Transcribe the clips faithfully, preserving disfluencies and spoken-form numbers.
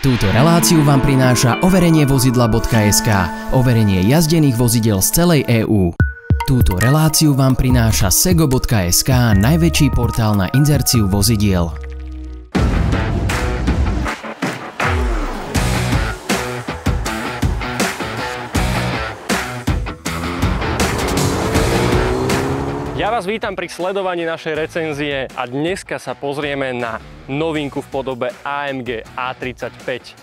Túto reláciu vám prináša overenie vozidla bodka es ká, overenie jazdených vozidiel z celej EÚ. Túto reláciu vám prináša sego bodka es ká, najväčší portál na inzerciu vozidiel. Ja vás vítam pri sledovaní našej recenzie a dneska sa pozrieme na novinku v podobe á em gé á tridsaťpäť.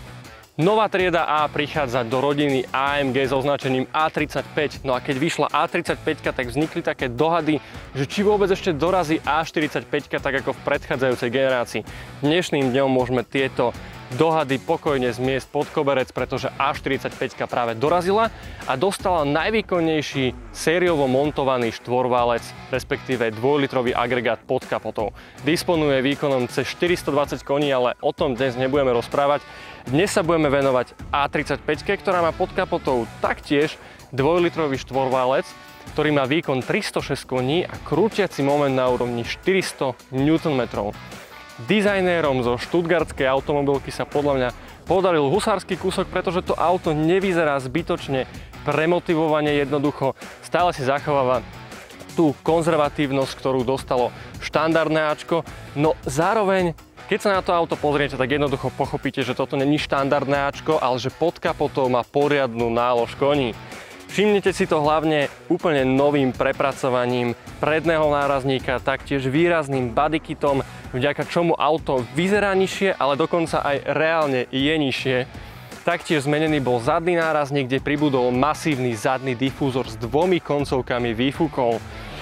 Nová trieda A prichádza do rodiny á em gé s označením á tridsaťpäť. No a keď vyšla á tridsaťpäť, tak vznikli také dohady, že či vôbec ešte dorazí á štyridsaťpäť, tak ako v predchádzajúcej generácii. Dnešným dňom môžeme tieto dohady pokojne zmiesť pod koberec, pretože á štyridsaťpäť práve dorazila a dostala najvýkonnejší sériovo montovaný štvorválec, respektíve dvojlitrový agregát pod kapotou. Disponuje výkonom cez štyristodvadsať koní, ale o tom dnes nebudeme rozprávať. Dnes sa budeme venovať á tridsaťpäť, ktorá má pod kapotou taktiež dvojlitrový štvorválec, ktorý má výkon tristošesť koní a krútiaci moment na úrovni štyristo newtonmetrov. Dizajnérom zo štutgardskej automobilky sa podľa mňa podaril husársky kúsok, pretože to auto nevyzerá zbytočne premotivovane, jednoducho stále si zachováva tú konzervatívnosť, ktorú dostalo štandardné Ačko, no zároveň keď sa na to auto pozriete, tak jednoducho pochopíte, že toto není štandardné Ačko, ale že pod kapotou má poriadnu nálož koní. Všimnite si to hlavne úplne novým prepracovaním predného nárazníka, taktiež výrazným bodykitom, vďaka čomu auto vyzerá nižšie, ale dokonca aj reálne je nižšie. Taktiež zmenený bol zadný nárazník, kde pribudol masívny zadný difúzor s dvomi koncovkami výfukov.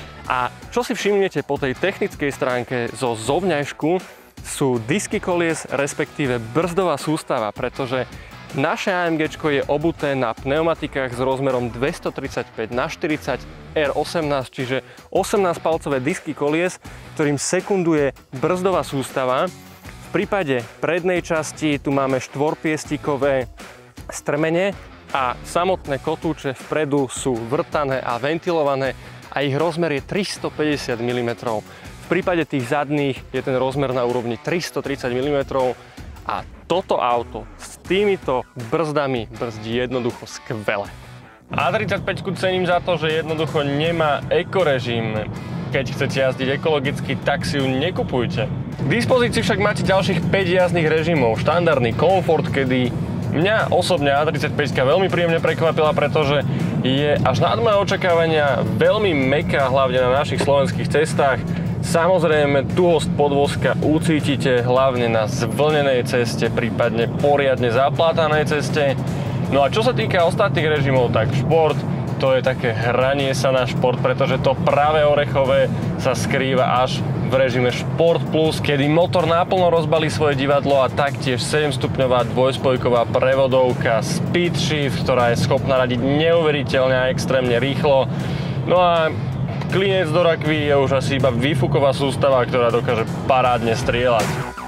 A čo si všimnete po tej technickej stránke zo zovňajšku, sú disky kolies, respektíve brzdová sústava, pretože naše AMGčko je obuté na pneumatikách s rozmerom dvestotridsaťpäť na štyridsať er osemnásť, čiže osemnásťpalcové disky kolies, ktorým sekunduje brzdová sústava. V prípade prednej časti tu máme štvorpiestikové strmene a samotné kotúče vpredu sú vrtané a ventilované a ich rozmer je tristopäťdesiat milimetrov. V prípade tých zadných je ten rozmer na úrovni tristotridsať milimetrov a toto auto s týmito brzdami brzdí jednoducho skvele. á tridsaťpäť cením za to, že jednoducho nemá ekorežim. Keď chcete jazdiť ekologicky, tak si ju nekupujte. K dispozícii však máte ďalších päť jazdných režimov. Štandardný komfort, kedy mňa osobne á tridsaťpäť veľmi príjemne prekvapila, pretože je až nad moje očakávania veľmi mäkká, hlavne na našich slovenských cestách. Samozrejme, tuhosť podvozka ucítite hlavne na zvlnenej ceste, prípadne poriadne zaplátanej ceste. No a čo sa týka ostatných režimov, tak šport, to je také hranie sa na šport, pretože to pravé orechové sa skrýva až v režime Šport Plus, kedy motor naplno rozbalí svoje divadlo a taktiež sedemstupňová dvojspojková prevodovka Speed Shift, ktorá je schopná radiť neuveriteľne a extrémne rýchlo. No a klinec do rakvy je už asi iba výfuková sústava, ktorá dokáže parádne strieľať.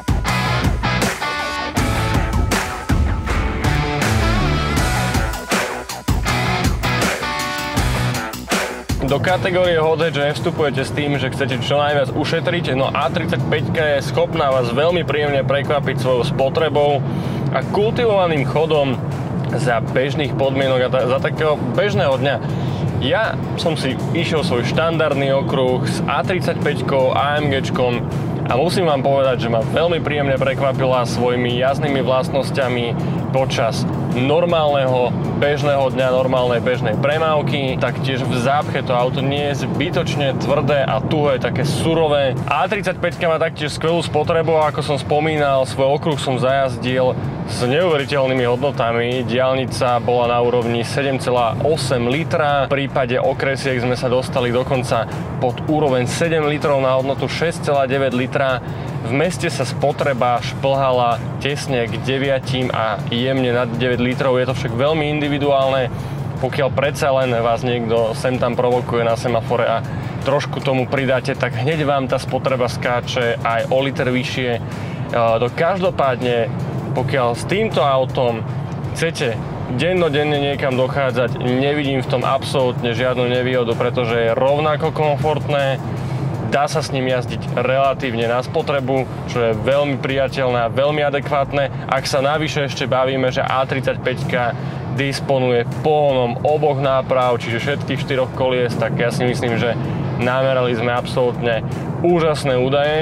Do kategórie hot hatch nevstupujete s tým, že chcete čo najviac ušetriť, no á tridsaťpäť je schopná vás veľmi príjemne prekvapiť svojou spotrebou a kultivovaným chodom za bežných podmienok a za takého bežného dňa. Ja som si išiel svoj štandardný okruh s á tridsaťpäť AMGčkom a musím vám povedať, že ma veľmi príjemne prekvapila svojimi jazdnými vlastnosťami počas normálneho bežného dňa, normálnej bežnej premávky. Taktiež v zápche to auto nie je zbytočne tvrdé a tuhé, také surové. á tridsaťpäť má taktiež skvelú spotrebu, ako som spomínal, svoj okruh som zajazdil s neuveriteľnými hodnotami. Diaľnica bola na úrovni sedem celá osem litra. V prípade okresiek sme sa dostali dokonca pod úroveň sedem litrov na hodnotu šesť celá deväť litra. V meste sa spotreba šplhala tesne k deviatim a jemne nad deväť litrov. Je to však veľmi individuálne. Pokiaľ predsa len vás niekto sem tam provokuje na semafore a trošku tomu pridáte, tak hneď vám tá spotreba skáče aj o liter vyššie. To každopádne, pokiaľ s týmto autom chcete dennodenne niekam dochádzať, nevidím v tom absolútne žiadnu nevýhodu, pretože je rovnako komfortné. Dá sa s ním jazdiť relatívne na spotrebu, čo je veľmi priateľné a veľmi adekvátne. Ak sa navyše ešte bavíme, že á tridsaťpäť disponuje pohonom oboch náprav, čiže všetkých štyroch kolies, tak ja si myslím, že namerali sme absolútne úžasné údaje.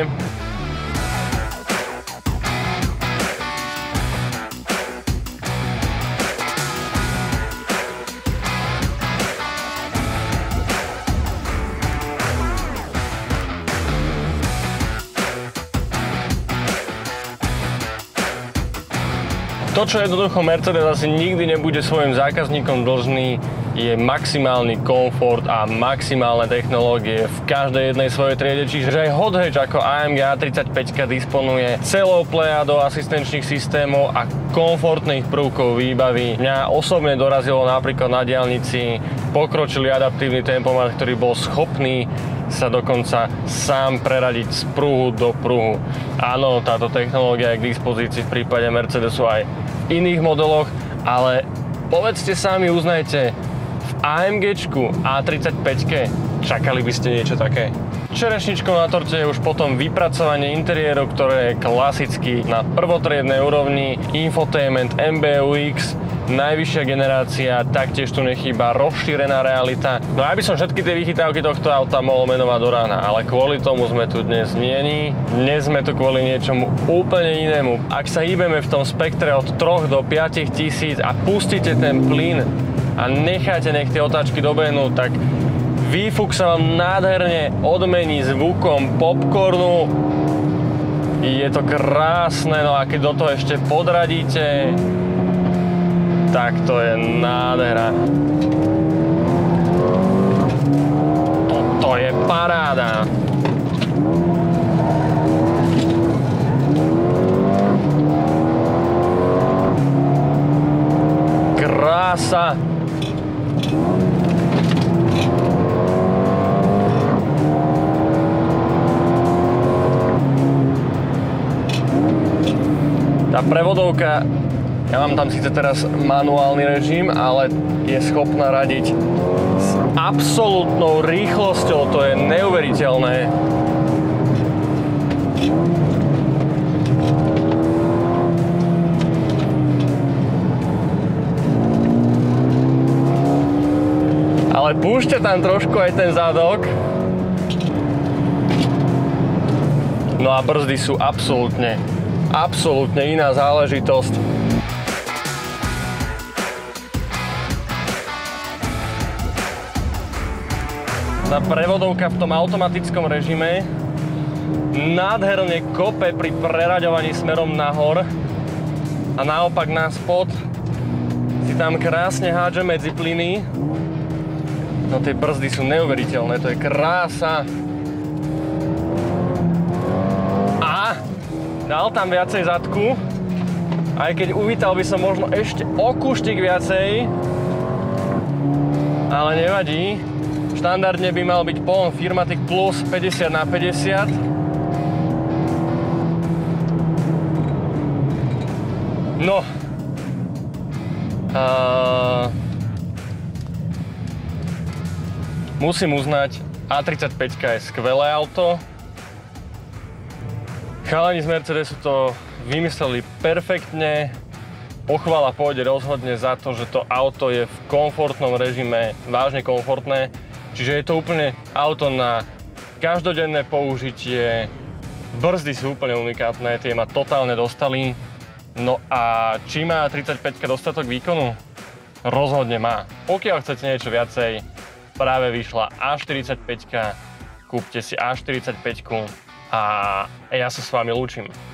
To, čo jednoducho Mercedes asi nikdy nebude svojim zákazníkom dlžný, je maximálny komfort a maximálne technológie v každej jednej svojej triede. Čiže aj hot hatch ako á em gé á tridsaťpäť disponuje celou plejadou asistenčných systémov a komfortných prvkov výbavy. Mňa osobne dorazilo napríklad na diaľnici pokročilý adaptívny tempomat, ktorý bol schopný sa dokonca sám preradiť z pruhu do pruhu. Áno, táto technológia je k dispozícii v prípade Mercedesu aj v iných modeloch, ale povedzte sami, uznajte, v AMGčku á tridsaťpäť čakali by ste niečo také? Čerešničkou na torte je už potom vypracovanie interiéru, ktoré je klasicky na prvotriednej úrovni, infotainment em bé ú iks, najvyššia generácia, taktiež tu nechýba rozšírená realita. No ja by som všetky tie vychytávky tohto auta mohol menovať do rána, ale kvôli tomu sme tu dnes nie. Dnes sme tu kvôli niečomu úplne inému. Ak sa hýbeme v tom spektre od troch do piatich tisíc a pustíte ten plyn a necháte, nech tie otáčky dobehnú, tak výfuk sa vám nádherne odmení zvukom popcornu. Je to krásne, no a keď do toho ešte podradíte, tak to je nádhera. Toto je paráda. Krása. Tá prevodovka, ja mám tam síce teraz manuálny režim, ale je schopná radiť s absolútnou rýchlosťou, to je neuveriteľné. Ale púšťa tam trošku aj ten zadok. No a brzdy sú absolútne, absolútne iná záležitosť. Tá prevodovka v tom automatickom režime nádherne kope pri preraďovaní smerom nahor a naopak na spod si tam krásne hádže medzi plyny. No tie brzdy sú neuveriteľné, to je krása. A dal tam viacej zadku, aj keď uvítal by som možno ešte o kúštik viacej, ale nevadí. Štandardne by mal byť pohon Firmatic Plus päťdesiat na päťdesiat. No. Uh, musím uznať, á tridsaťpäť je skvelé auto. Chalani z Mercedesu to vymysleli perfektne. Pochvala pôjde rozhodne za to, že to auto je v komfortnom režime, vážne komfortné. Čiže je to úplne auto na každodenné použitie. Brzdy sú úplne unikátne, tie ma totálne dostali. No a či má á tridsaťpäť dostatok výkonu? Rozhodne má. Pokiaľ chcete niečo viacej, práve vyšla á štyridsaťpäť, kúpte si á štyridsaťpäť a ja sa s vami lúčim.